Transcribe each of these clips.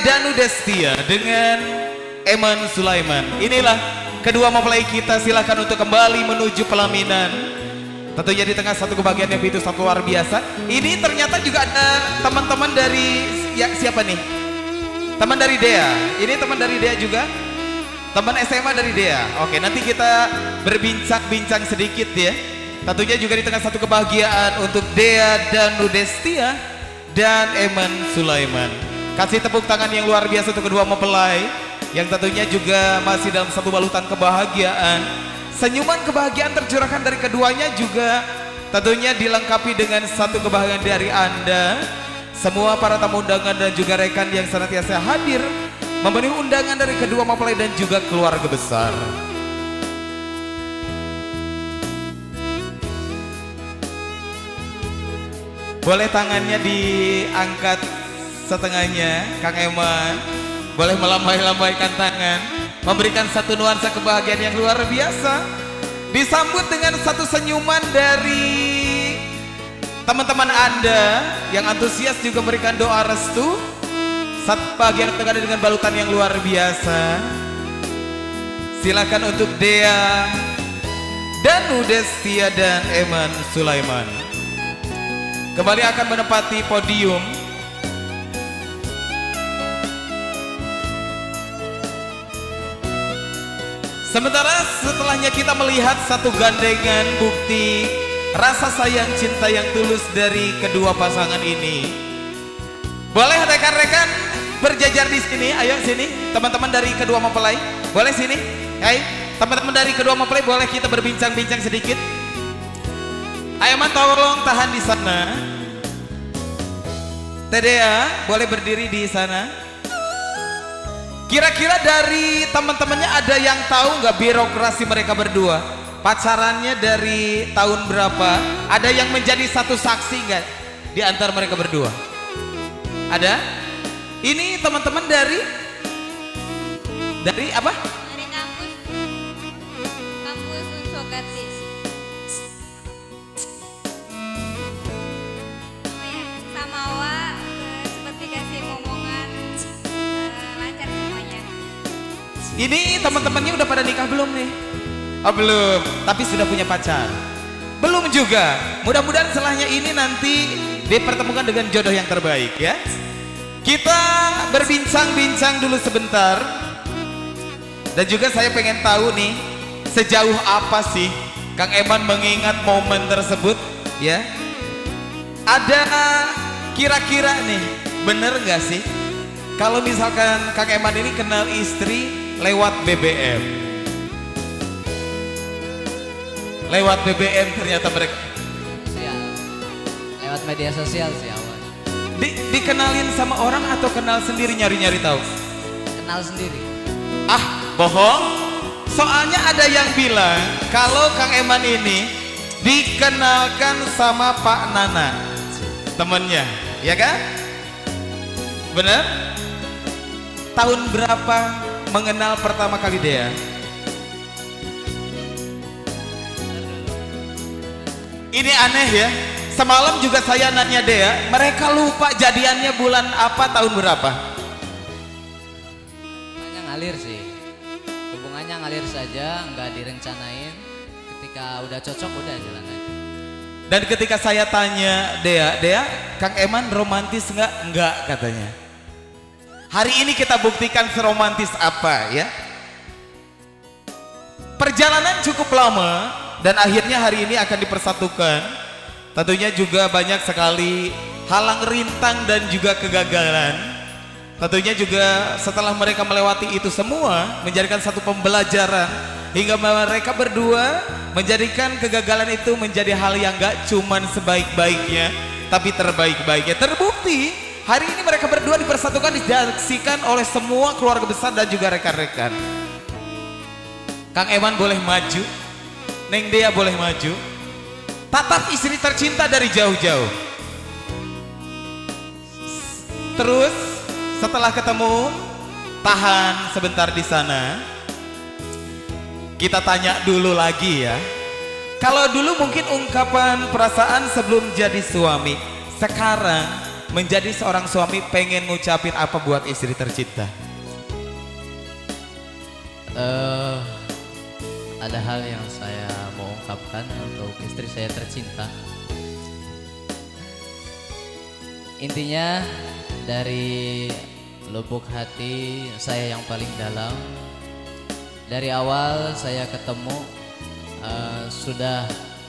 Danu Destia dengan Eman Sulaiman. Inilah kedua mempelai kita, silakan untuk kembali menuju pelaminan. Tentunya di tengah satu kebahagiaan yang begitu sangat luar biasa. Ini ternyata juga ada teman-teman dari siapa nih? Teman dari Dea. Ini teman dari Dea juga. Teman SMA dari Dea. Oke, nanti kita berbincang-bincang sedikit ya. Tentunya juga di tengah satu kebahagiaan untuk Dea Danu Destia dan Eman Sulaiman. Kasih tepuk tangan yang luar biasa untuk kedua mempelai yang tentunya juga masih dalam satu balutan kebahagiaan. Senyuman kebahagiaan tercurahkan dari keduanya juga tentunya dilengkapi dengan satu kebahagiaan dari Anda semua para tamu undangan dan juga rekan yang senantiasa hadir memenuhi undangan dari kedua mempelai dan juga keluarga besar. Boleh tangannya diangkat setengahnya, Kang Eman. Boleh melambai-lambaikan tangan, memberikan satu nuansa kebahagiaan yang luar biasa. Disambut dengan satu senyuman dari teman-teman Anda yang antusias juga memberikan doa restu. Satu pagi yang tengah dengan balutan yang luar biasa. Silakan untuk Dea Danu Destia dan Eman Sulaiman kembali akan menempati podium. Sementara setelahnya kita melihat satu gandengan bukti rasa sayang cinta yang tulus dari kedua pasangan ini. Boleh rekan-rekan berjajar di sini, ayo sini teman-teman dari kedua mempelai. Boleh sini, hai teman-teman dari kedua mempelai, boleh kita berbincang-bincang sedikit. Ayo man, tolong tahan di sana. Tedea, boleh berdiri di sana. Kira-kira dari teman-temannya ada yang tahu nggak birokrasi mereka berdua? Pacarannya dari tahun berapa? Ada yang menjadi satu saksi nggak di antara mereka berdua? Ada? Ini teman-teman dari apa? Dari kampus Unsogati. Samawa seperti kasih omongan lancar semuanya. Ini teman-temannya udah pada nikah belum nih? Oh belum, tapi sudah punya pacar? Belum juga. Mudah-mudahan setelahnya ini nanti dipertemukan dengan jodoh yang terbaik ya. Kita berbincang-bincang dulu sebentar. Dan juga saya pengen tahu nih, sejauh apa sih Kang Eman mengingat momen tersebut ya. Ada kira-kira nih, bener nggak sih kalau misalkan Kang Eman ini kenal istri lewat BBM? Lewat BBM ternyata mereka sosial. Lewat media sosial sih awal. Dikenalin sama orang atau kenal sendiri nyari-nyari tahu? Kenal sendiri. Ah, bohong. Soalnya ada yang bilang kalau Kang Eman ini dikenalkan sama Pak Nana, temennya, ya kan? Bener? Tahun berapa mengenal pertama kali Dea? Ini aneh ya. Semalam juga saya nanya Dea, mereka lupa jadiannya bulan apa, tahun berapa? Hubungannya ngalir sih. Hubungannya ngalir saja, nggak direncanain. Ketika udah cocok udah jalan aja. Dan ketika saya tanya Dea, Kang Eman romantis nggak? Nggak katanya. Hari ini kita buktikan seromantis apa ya. Perjalanan cukup lama dan akhirnya hari ini akan dipersatukan. Tentunya juga banyak sekali halang rintang dan juga kegagalan. Tentunya juga setelah mereka melewati itu semua menjadikan satu pembelajaran hingga mereka berdua menjadikan kegagalan itu menjadi hal yang gak cuman sebaik-baiknya tapi terbaik-baiknya. Terbukti hari ini mereka berdua dipersatukan, disaksikan oleh semua keluarga besar dan juga rekan-rekan. Kang Eman boleh maju, Neng Dea boleh maju. Tatap istri tercinta dari jauh-jauh. Terus setelah ketemu, tahan sebentar di sana. Kita tanya dulu lagi ya. Kalau dulu mungkin ungkapan perasaan sebelum jadi suami, sekarang menjadi seorang suami pengen ngucapin apa buat istri tercinta? Ada hal yang saya mau ungkapkan untuk istri saya tercinta. Intinya dari lubuk hati saya yang paling dalam, dari awal saya ketemu sudah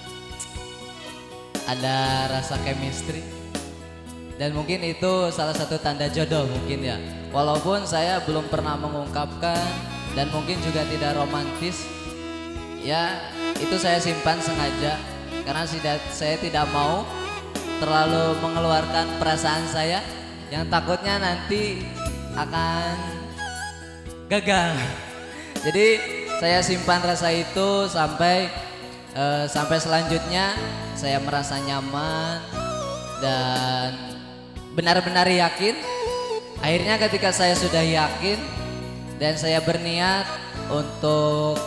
ada rasa chemistry, dan mungkin itu salah satu tanda jodoh mungkin ya. Walaupun saya belum pernah mengungkapkan dan mungkin juga tidak romantis, ya itu saya simpan sengaja karena saya tidak mau terlalu mengeluarkan perasaan saya yang takutnya nanti akan gagal. Jadi saya simpan rasa itu sampai selanjutnya saya merasa nyaman dan benar-benar yakin. Akhirnya ketika saya sudah yakin dan saya berniat untuk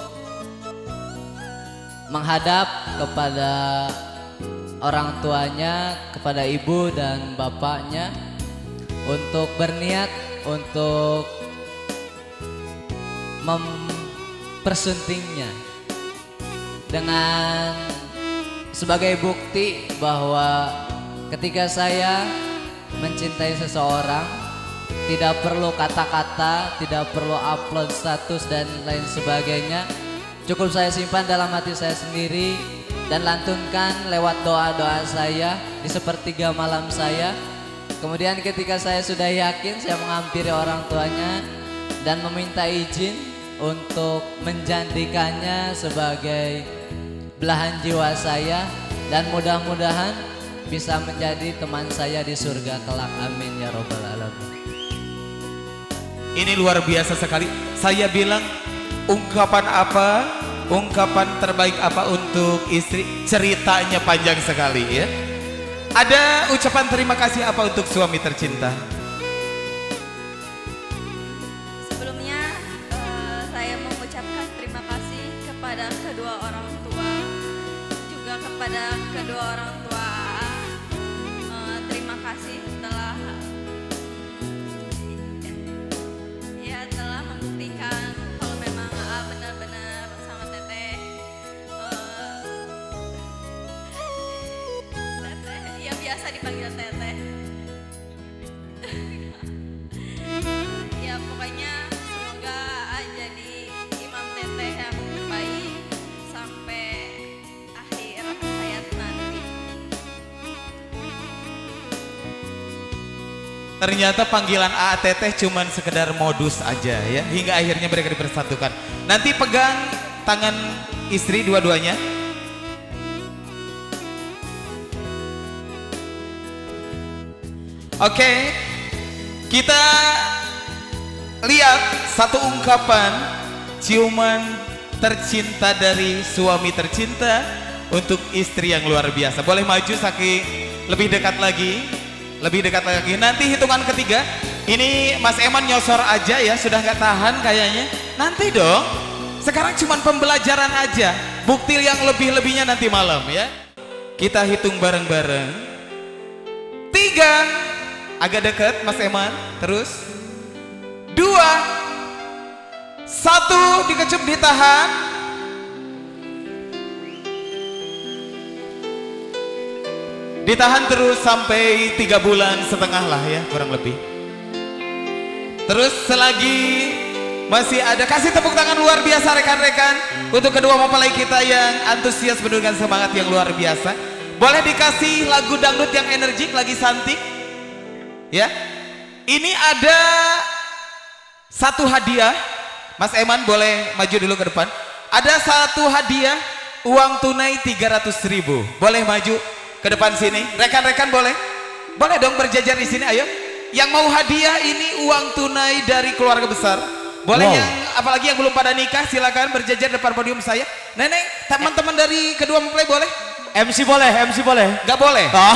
menghadap kepada orang tuanya, kepada ibu dan bapaknya, untuk berniat untuk mempersuntingnya dengan sebagai bukti bahwa ketika saya mencintai seseorang tidak perlu kata-kata, tidak perlu upload status dan lain sebagainya, cukup saya simpan dalam hati saya sendiri dan lantunkan lewat doa-doa saya di sepertiga malam saya. Kemudian ketika saya sudah yakin, saya menghampiri orang tuanya dan meminta izin untuk menjadikannya sebagai belahan jiwa saya, dan mudah-mudahan bisa menjadi teman saya di surga kelak. Amin ya robbal alamin. Ini luar biasa sekali. Saya bilang ungkapan apa, ungkapan terbaik apa untuk istri, ceritanya panjang sekali ya. Ada ucapan terima kasih apa untuk suami tercinta? Sebelumnya saya mengucapkan terima kasih kepada kedua orang tua, juga kepada kedua orang tua. Terima kasih telah telah membuktikan kalau memang benar-benar sama teteh. Teteh, ya biasa dipanggil teteh. Ya pokoknya semoga jadi imam teteh yang terbaik sampai akhir hayat nanti. Ternyata panggilan AA Teteh cuman sekedar modus aja ya, hingga akhirnya mereka dipersatukan. Nanti pegang tangan istri dua-duanya. Oke, kita lihat satu ungkapan ciuman tercinta dari suami tercinta untuk istri yang luar biasa. Boleh maju Saki lebih dekat lagi. Lebih dekat lagi. Nanti hitungan ketiga. Ini Mas Eman nyosor aja ya. Sudah nggak tahan kayaknya. Nanti dong. Sekarang cuma pembelajaran aja. Bukti yang lebih-lebihnya nanti malam ya. Kita hitung bareng-bareng. 3. Agak dekat Mas Eman. Terus 2. 1. Dikecup ditahan. Ditahan terus sampai 3 bulan setengah lah ya, kurang lebih. Terus selagi masih ada, kasih tepuk tangan luar biasa rekan-rekan untuk kedua mempelai kita yang antusias menunjukkan semangat yang luar biasa. Boleh dikasih lagu dangdut yang energik, lagi santik ya. Ini ada satu hadiah. Mas Eman boleh maju dulu ke depan. Ada satu hadiah uang tunai 300.000. Boleh maju ke depan sini, rekan-rekan boleh dong berjajar di sini, ayo. Yang mau hadiah ini uang tunai dari keluarga besar. Boleh wow. Yang apalagi yang belum pada nikah silakan berjajar depan podium saya. Nenek, teman-teman dari kedua mempelai boleh? MC boleh? Gak boleh. Oh.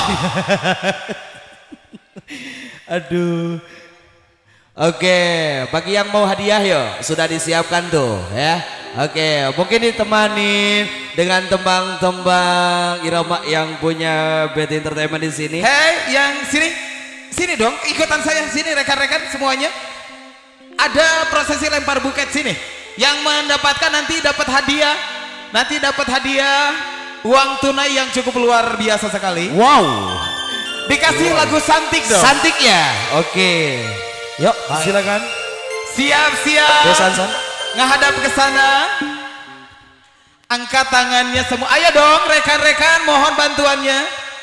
Aduh. Oke, bagi yang mau hadiah yo, sudah disiapkan tuh ya. Oke, mungkin ditemani dengan tembang-tembang irama yang punya BT Entertainment di sini. Hei, yang sini Sini dong, ikutan saya sini rekan-rekan semuanya. Ada prosesi lempar buket sini. Yang mendapatkan nanti dapat hadiah. Nanti dapat hadiah uang tunai yang cukup luar biasa sekali. Wow. Dikasih lagu Santik dong. Santik ya. Oke. Yuk, silakan. Siap-siap. San. Ngahadap ke sana. Angkat tangannya semua. Ayo dong rekan-rekan, mohon bantuannya.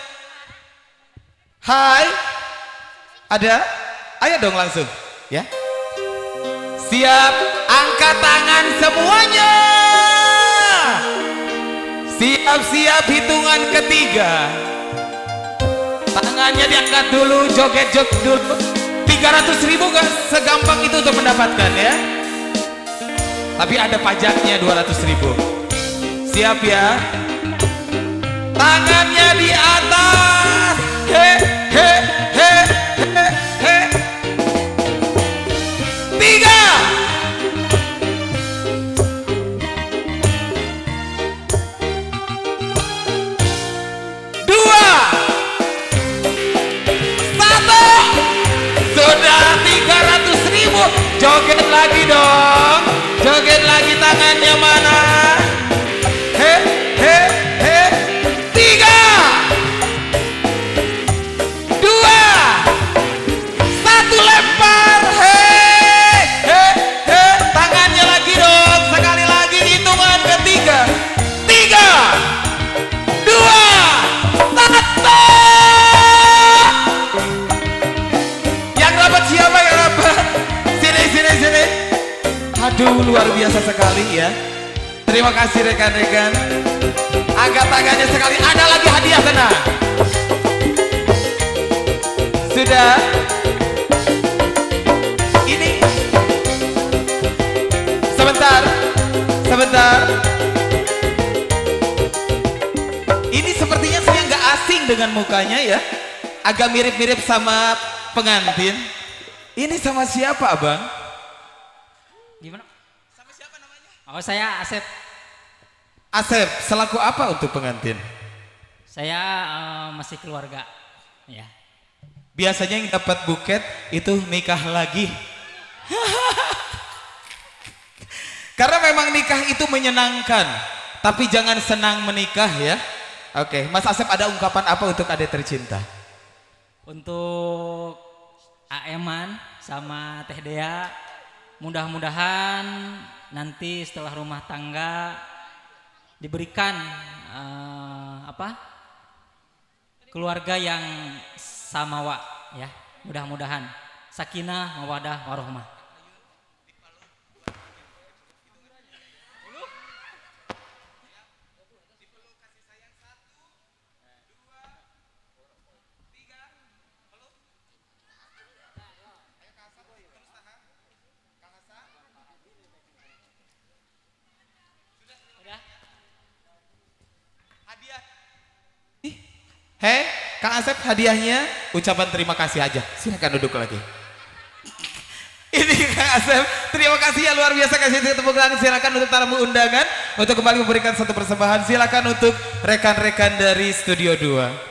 Hai. Ada? Ayo dong langsung, ya. Siap, angkat tangan semuanya. Siap-siap hitungan ketiga. Tangannya diangkat dulu, joget-joget dulu. 300.000 gak segampang itu untuk mendapatkan ya. Tapi ada pajaknya 200.000. Siap ya. Tangannya di atas. He he he he he. 300.000. Joget lagi dong, joget lagi, tangannya mana? He he he. 3, 2, 1, lempar. He he he. Tangannya lagi dong, sekali lagi hitungan ketiga. 3, 2, 1. Yang dapat siapa yang dapat? Sini. Aduh, luar biasa sekali ya. Terima kasih rekan-rekan. Angkat tangannya sekali. Ada lagi hadiah, tenang. Sudah. Ini. Sebentar. Ini sepertinya saya nggak asing dengan mukanya ya. Agak mirip-mirip sama pengantin. Ini sama siapa, Abang? Gimana? Sama siapa namanya? Oh, saya Asep. Asep, selaku apa untuk pengantin? Saya masih keluarga. Ya. Biasanya yang dapat buket itu nikah lagi. Karena memang nikah itu menyenangkan, tapi jangan senang menikah ya. Oke, Mas Asep ada ungkapan apa untuk adik tercinta? Untuk Aeman sama Teh Dea, mudah-mudahan nanti setelah rumah tangga diberikan keluarga yang samawa ya, mudah-mudahan sakinah mawadah warohmah. Hei, Kang Asep, hadiahnya ucapan terima kasih aja. Silakan duduk lagi. Ini Kang Asep, terima kasih ya, luar biasa. Kasih tepuk tangan. Silakan untuk tamu undangan untuk kembali memberikan satu persembahan. Silakan untuk rekan-rekan dari Studio 2.